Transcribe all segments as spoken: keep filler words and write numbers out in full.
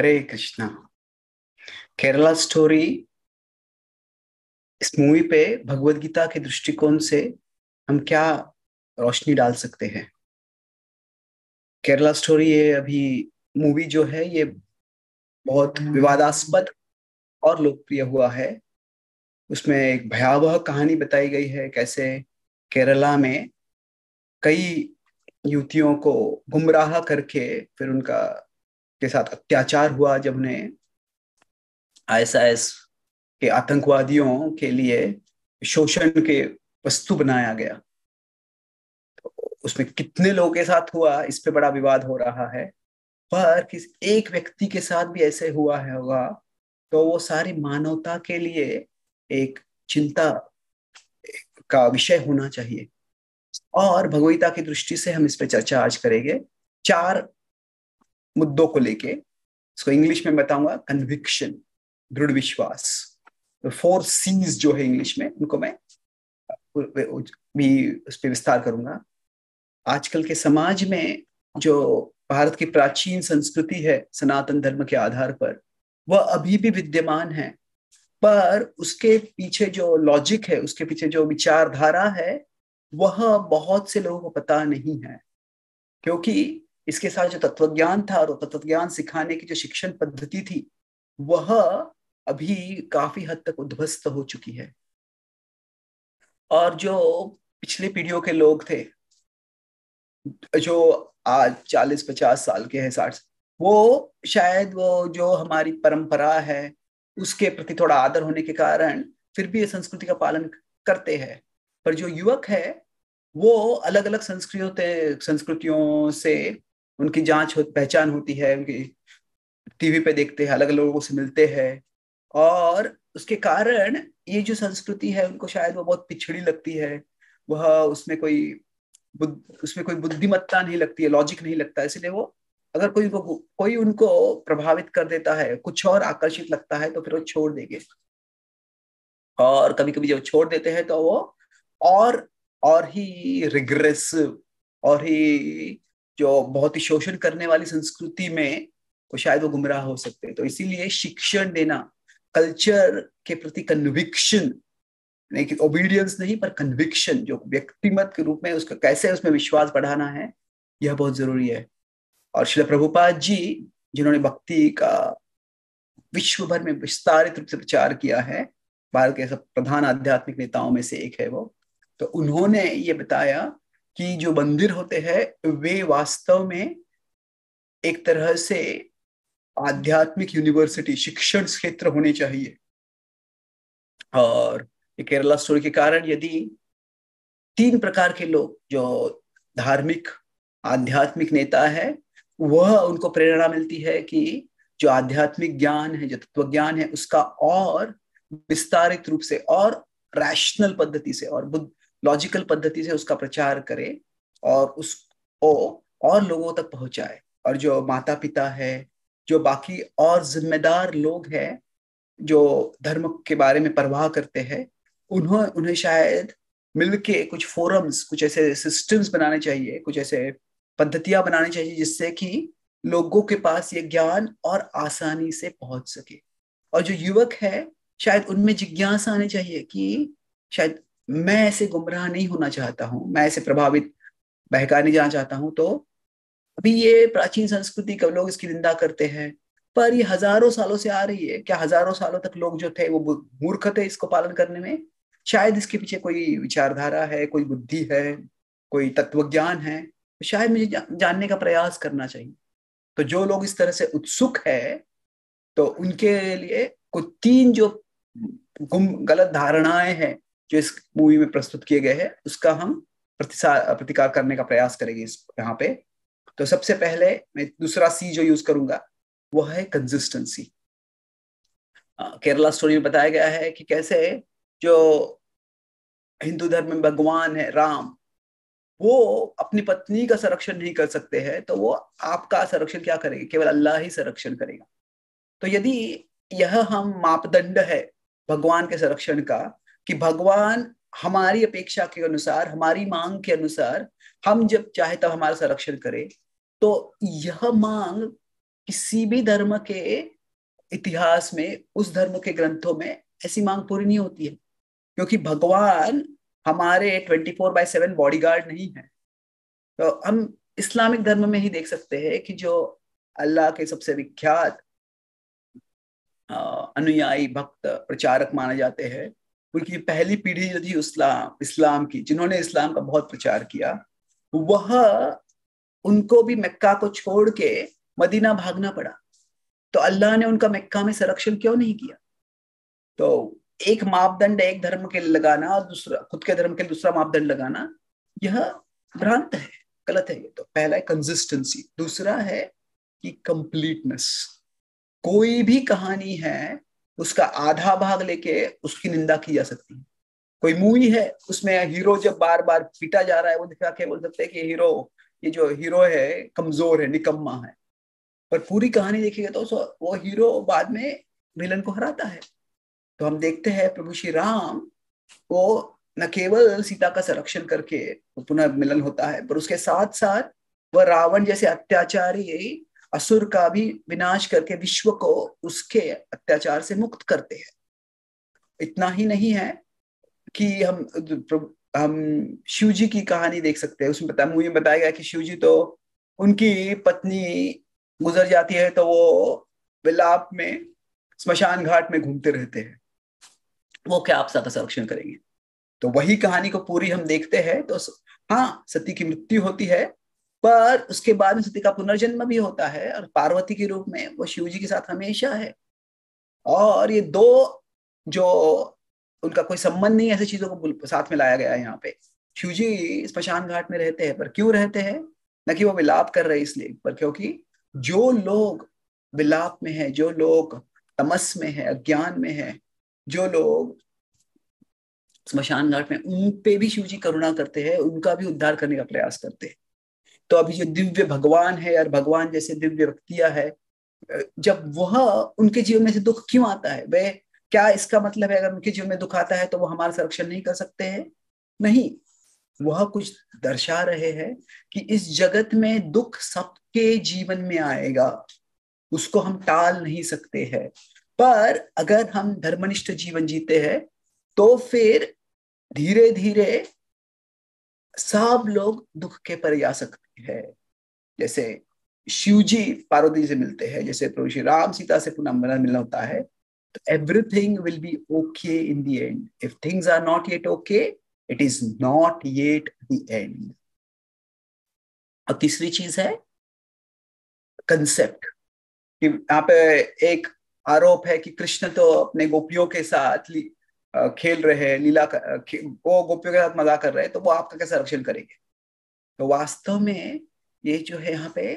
हरे Krishna. Kerala story इस movie पे भगवत गीता के दृष्टिकोण से हम क्या रोशनी डाल सकते हैं। केरला स्टोरी ये अभी मूवी जो है ये बहुत विवादास्पद और लोकप्रिय हुआ है। उसमें एक भयावह कहानी बताई गई है, कैसे केरला में कई युवतियों को गुमराह करके फिर उनका के साथ अत्याचार हुआ, जब उन्हें आईएसआईएस के आतंकवादियों के लिए शोषण के वस्तु बनाया गया। उसमें कितने लोगों के साथ हुआ इस पे बड़ा विवाद हो रहा है, पर किस एक व्यक्ति के साथ भी ऐसे हुआ है होगा तो वो सारी मानवता के लिए एक चिंता का विषय होना चाहिए। और भगवदगीता की दृष्टि से हम इस पे चर्चा आज करेंगे, चार मुद्दों को लेके। इसको इंग्लिश में बताऊंगा, कन्विक्शन, दृढ़ विश्वास। फोर सीज जो है इंग्लिश में, उनको मैं भी उस पर विस्तार करूंगा। आजकल के समाज में जो भारत की प्राचीन संस्कृति है सनातन धर्म के आधार पर, वह अभी भी विद्यमान है, पर उसके पीछे जो लॉजिक है, उसके पीछे जो विचारधारा है, वह बहुत से लोगों को पता नहीं है। क्योंकि इसके साथ जो तत्वज्ञान था और तत्वज्ञान सिखाने की जो शिक्षण पद्धति थी, वह अभी काफी हद तक उद्ध्वस्त हो चुकी है। और जो पिछले पीढ़ियों के लोग थे, जो आज चालीस पचास साल के हैं, साठ, वो शायद वो जो हमारी परंपरा है उसके प्रति थोड़ा आदर होने के कारण फिर भी ये संस्कृति का पालन करते हैं। पर जो युवक है वो अलग अलग संस्कृतियों संस्कृतियों से उनकी जांच हो, पहचान होती है, उनकी टीवी पे देखते हैं, अलग अलग लोगों से मिलते हैं, और उसके कारण ये जो संस्कृति है उनको शायद वो बहुत पिछड़ी लगती है। वह उसमें कोई बुद्ध उसमें कोई बुद्धिमत्ता नहीं लगती है, लॉजिक नहीं लगता है। इसलिए वो, अगर कोई उनको कोई उनको प्रभावित कर देता है, कुछ और आकर्षित लगता है, तो फिर वो छोड़ देंगे। और कभी कभी जब छोड़ देते हैं तो वो और और ही रिग्रेसिव और ही जो बहुत ही शोषण करने वाली संस्कृति में वो शायद वो गुमराह हो सकते हैं। तो इसीलिए शिक्षण देना, कल्चर के प्रति कन्विक्शन, नहीं कि ओबीडियंस नहीं पर कन्विक्शन, जो व्यक्तिमत के रूप में उसका कैसे उसमें विश्वास बढ़ाना है, यह बहुत जरूरी है। और श्रील प्रभुपाद जी, जिन्होंने भक्ति का विश्व भर में विस्तारित रूप से प्रचार किया है, भारत के सब प्रधान आध्यात्मिक नेताओं में से एक है वो, तो उन्होंने ये बताया कि जो मंदिर होते हैं वे वास्तव में एक तरह से आध्यात्मिक यूनिवर्सिटी, शिक्षण क्षेत्र होने चाहिए। और ये केरला स्टोरी के कारण यदि तीन प्रकार के लोग, जो धार्मिक आध्यात्मिक नेता है, वह उनको प्रेरणा मिलती है कि जो आध्यात्मिक ज्ञान है, जो तत्व ज्ञान है, उसका और विस्तारित रूप से और रैशनल पद्धति से और बुद्ध लॉजिकल पद्धति से उसका प्रचार करे और उसको और लोगों तक पहुंचाए। और जो माता पिता है, जो बाकी और जिम्मेदार लोग हैं, जो धर्म के बारे में परवाह करते हैं, उन्हों उन्हें शायद मिलके कुछ फोरम्स, कुछ ऐसे सिस्टम्स बनाने चाहिए, कुछ ऐसे पद्धतियां बनानी चाहिए जिससे कि लोगों के पास ये ज्ञान और आसानी से पहुंच सके। और जो युवक है, शायद उनमें जिज्ञासा आनी चाहिए कि शायद मैं ऐसे गुमराह नहीं होना चाहता हूँ, मैं ऐसे प्रभावित बहका नहीं जाना चाहता हूँ। तो अभी ये प्राचीन संस्कृति, कब लोग इसकी निंदा करते हैं, पर ये हजारों सालों से आ रही है। क्या हजारों सालों तक लोग जो थे वो मूर्ख थे इसको पालन करने में? शायद इसके पीछे कोई विचारधारा है, कोई बुद्धि है, कोई तत्वज्ञान है, तो शायद मुझे जा, जानने का प्रयास करना चाहिए। तो जो लोग इस तरह से उत्सुक है, तो उनके लिए कुछ तीन जो गुम गलत धारणाएं हैं जो इस मूवी में प्रस्तुत किए गए हैं, उसका हम प्रतिसार प्रतिकार करने का प्रयास करेंगे इस यहाँ पे। तो सबसे पहले मैं दूसरा सी जो यूज करूंगा वो है कंसिस्टेंसी। केरला स्टोरी में बताया गया है कि कैसे जो हिंदू धर्म में भगवान है राम, वो अपनी पत्नी का संरक्षण नहीं कर सकते हैं, तो वो आपका संरक्षण क्या करेंगे? केवल अल्लाह ही संरक्षण करेगा। तो यदि यह हम मापदंड है भगवान के संरक्षण का, कि भगवान हमारी अपेक्षा के अनुसार, हमारी मांग के अनुसार, हम जब चाहे तब हमारा संरक्षण करे, तो यह मांग किसी भी धर्म के इतिहास में, उस धर्म के ग्रंथों में ऐसी मांग पूरी नहीं होती है, क्योंकि भगवान हमारे twenty four by seven bodyguard नहीं है। तो हम इस्लामिक धर्म में ही देख सकते हैं कि जो अल्लाह के सबसे विख्यात अ, अनुयायी, भक्त, प्रचारक माने जाते हैं, उनकी पहली पीढ़ी जो थी इस्लाम इस्लाम की, जिन्होंने इस्लाम का बहुत प्रचार किया, वह उनको भी मक्का को छोड़ के मदीना भागना पड़ा। तो अल्लाह ने उनका मक्का में संरक्षण क्यों नहीं किया? तो एक मापदंड एक धर्म के लिए लगाना और दूसरा खुद के धर्म के लिए दूसरा मापदंड लगाना, यह भ्रांत है, गलत है। ये तो पहला है कंसिस्टेंसी, दूसरा है कि कंप्लीटनेस। कोई भी कहानी है, उसका आधा भाग लेके उसकी निंदा की जा सकती है। कोई मूवी है, उसमें हीरो जब बार बार पीटा जा रहा है, वो दिखा के बोल सकते हैं कि हीरो, ये जो हीरो है कमजोर है, निकम्मा है। पर पूरी कहानी देखिएगा तो वो हीरो बाद में विलन को हराता है। तो हम देखते हैं प्रभु श्री राम को न केवल सीता का संरक्षण करके पुनः मिलन होता है, पर उसके साथ साथ वह रावण जैसे अत्याचारी असुर का भी विनाश करके विश्व को उसके अत्याचार से मुक्त करते हैं। इतना ही नहीं है कि हम हम शिव जी की कहानी देख सकते हैं। उसमें बता मुझे बताया गया कि शिव जी तो उनकी पत्नी गुजर जाती है तो वो विलाप में स्मशान घाट में घूमते रहते हैं, वो क्या आप साथ संरक्षण करेंगे? तो वही कहानी को पूरी हम देखते हैं तो हाँ, सती की मृत्यु होती है, पर उसके बाद में सती का पुनर्जन्म भी होता है और पार्वती के रूप में वो शिव जी के साथ हमेशा है। और ये दो जो उनका कोई संबंध नहीं, ऐसी चीजों को साथ में लाया गया है यहाँ पे। शिव जी स्मशान घाट में रहते हैं, पर क्यों रहते हैं? न कि वो विलाप कर रहे इसलिए, पर क्योंकि जो लोग विलाप में है, जो लोग तमस में है, अज्ञान में है, जो लोग स्मशान घाट में, उन पे भी शिव जी करुणा करते हैं, उनका भी उद्धार करने का प्रयास करते हैं। तो अभी जो दिव्य भगवान है और भगवान जैसे दिव्य व्यक्तियां है, जब वह उनके जीवन में से दुख क्यों आता है, वे क्या इसका मतलब है अगर उनके जीवन में दुख आता है तो वो हमारा संरक्षण नहीं कर सकते हैं? नहीं, वह कुछ दर्शा रहे हैं कि इस जगत में दुख सबके जीवन में आएगा, उसको हम टाल नहीं सकते हैं। पर अगर हम धर्मनिष्ठ जीवन जीते हैं तो फिर धीरे धीरे सब लोग दुख के पर जा सकते हैं। जैसे शिव जी पार्वती से मिलते हैं, जैसे प्रभु श्री राम सीता से पुनः मिलना होता है, तो everything will be okay in the end. If things are not yet okay, it is not yet the end. और तीसरी चीज है कंसेप्ट, कि यहाँ पे एक आरोप है कि कृष्ण तो अपने गोपियों के साथ खेल रहे हैं, लीला कर, वो गोपियों के साथ मजाक कर रहे हैं, तो वो आपका कैसे रक्षण करेंगे? तो वास्तव में ये जो है यहाँ पे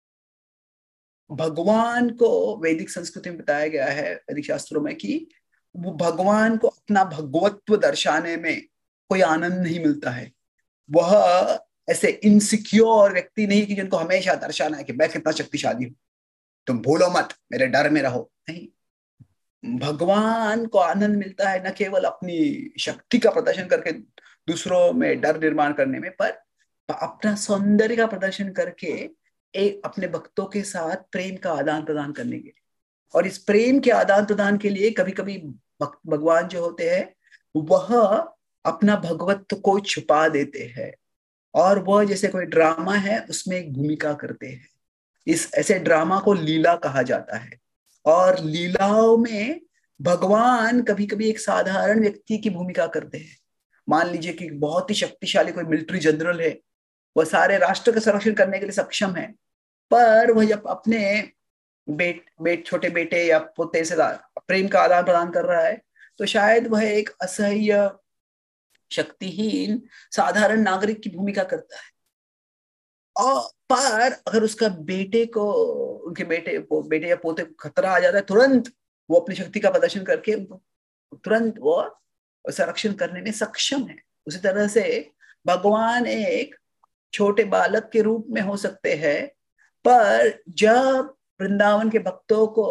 भगवान को वैदिक संस्कृति में बताया गया है, वैदिक शास्त्रों में, कि वो भगवान को अपना भगवत्व दर्शाने में कोई आनंद नहीं मिलता है। वह ऐसे इनसिक्योर व्यक्ति नहीं कि जिनको हमेशा दर्शाना है कि मैं कितना शक्तिशाली हूं, तुम भूलो मत, मेरे डर में रहो। नहीं, भगवान को आनंद मिलता है न केवल अपनी शक्ति का प्रदर्शन करके दूसरों में डर निर्माण करने में, पर अपना सौंदर्य का प्रदर्शन करके एक अपने भक्तों के साथ प्रेम का आदान प्रदान करने के लिए। और इस प्रेम के आदान प्रदान के लिए कभी कभी भगवान जो होते हैं वह अपना भगवत्व को छुपा देते हैं, और वह जैसे कोई ड्रामा है उसमें एक भूमिका करते हैं। इस ऐसे ड्रामा को लीला कहा जाता है। और लीलाओं में भगवान कभी कभी एक साधारण व्यक्ति की भूमिका करते हैं। मान लीजिए कि बहुत ही शक्तिशाली कोई मिलिट्री जनरल है, वह सारे राष्ट्र का संरक्षण करने के लिए सक्षम है, पर वह जब अपने बेट बेट छोटे बेटे या पोते से प्रेम का आदान प्रदान कर रहा है, तो शायद वह एक असह्य, शक्तिहीन साधारण नागरिक की भूमिका करता है। और पर अगर उसका बेटे को, उनके बेटे बेटे या पोते को खतरा आ जाता है, तुरंत वो अपनी शक्ति का प्रदर्शन करके तुरंत वो संरक्षण करने में सक्षम है। उसी तरह से भगवान एक छोटे बालक के रूप में हो सकते हैं, पर जब वृंदावन के भक्तों को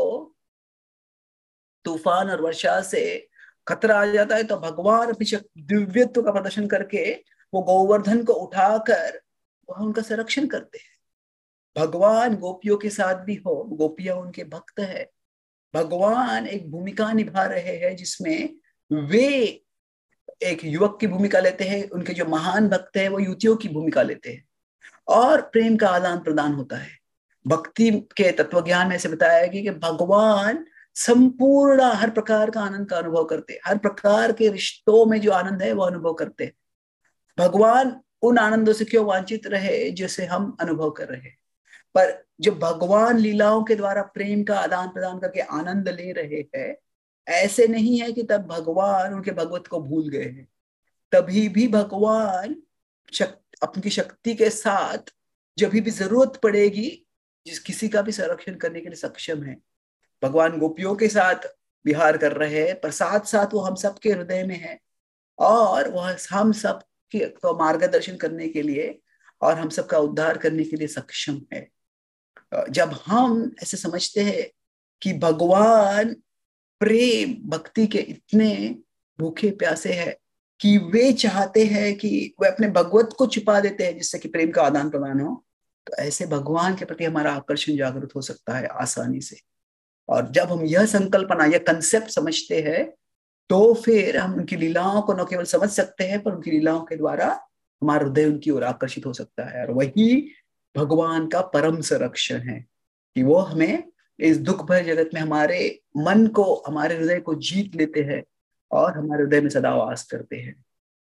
तूफान और वर्षा से खतरा आ जाता है तो भगवान अपनी दिव्यत्व का प्रदर्शन करके वो गोवर्धन को उठाकर वह उनका संरक्षण करते हैं। भगवान गोपियों के साथ भी हो, गोपियां उनके भक्त है, भगवान एक भूमिका निभा रहे हैं जिसमें वे एक युवक की भूमिका लेते हैं, उनके जो महान भक्त है वो युवतियों की भूमिका लेते हैं, और प्रेम का आदान प्रदान होता है। भक्ति के तत्व ज्ञान में ऐसे बताया गया कि भगवान संपूर्ण हर प्रकार का आनंद का अनुभव करते हैं, हर प्रकार के रिश्तों में जो आनंद है वो अनुभव करते हैं। भगवान उन आनंदों से क्यों वांछित रहे जैसे हम अनुभव कर रहे हैं, पर जब भगवान लीलाओं के द्वारा प्रेम का आदान प्रदान करके आनंद ले रहे हैं, ऐसे नहीं है कि तब भगवान उनके भगवत को भूल गए हैं। तभी भी भगवान शक, अपनी शक्ति के साथ जब भी जरूरत पड़ेगी जिस किसी का भी संरक्षण करने के लिए सक्षम है। भगवान गोपियों के साथ विहार कर रहे हैं, पर साथ साथ वो हम सबके हृदय में है, और वह हम सब को मार्गदर्शन करने के लिए और हम सबका उद्धार करने के लिए सक्षम है। जब हम ऐसे समझते हैं कि भगवान प्रेम भक्ति के इतने भूखे प्यासे हैं कि वे चाहते हैं कि वे अपने भगवत को छिपा देते हैं जिससे कि प्रेम का आदान प्रदान हो, तो ऐसे भगवान के प्रति हमारा आकर्षण जागृत हो सकता है आसानी से। और जब हम यह संकल्पना, यह कंसेप्ट समझते हैं, तो फिर हम उनकी लीलाओं को न केवल समझ सकते हैं, पर उनकी लीलाओं के द्वारा हमारा हृदय उनकी ओर आकर्षित हो सकता है। और वही भगवान का परम संरक्षण है कि वो हमें इस दुख भरे जगत में हमारे मन को, हमारे हृदय को जीत लेते हैं और हमारे हृदय में सदा वास करते हैं।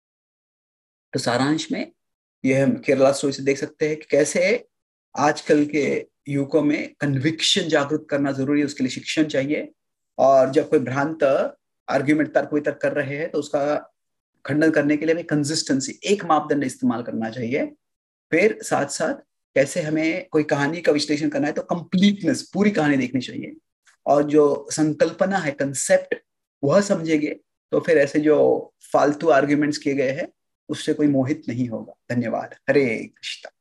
तो सारांश में यह हम केरला स्टोरी से देख सकते हैं कि कैसे आजकल के युगों में कन्विक्शन जागृत करना जरूरी है, उसके लिए शिक्षण चाहिए। और जब कोई भ्रांत आर्ग्यूमेंट, तर्क वितर्क कर रहे हैं, तो उसका खंडन करने के लिए हमें कंसिस्टेंसी, एक मापदंड इस्तेमाल करना चाहिए। फिर साथ साथ कैसे हमें कोई कहानी का विश्लेषण करना है तो कंप्लीटनेस, पूरी कहानी देखनी चाहिए, और जो संकल्पना है, कंसेप्ट, वह समझेंगे तो फिर ऐसे जो फालतू आर्ग्यूमेंट्स किए गए हैं उससे कोई मोहित नहीं होगा। धन्यवाद। हरे कृष्ण।